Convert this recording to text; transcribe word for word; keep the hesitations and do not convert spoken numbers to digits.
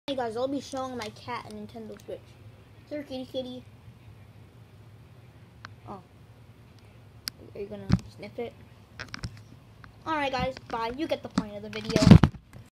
Hey guys, I'll be showing my cat a Nintendo Switch. Is there a kitty kitty? Oh. Are you gonna sniff it? Alright guys, bye. You get the point of the video.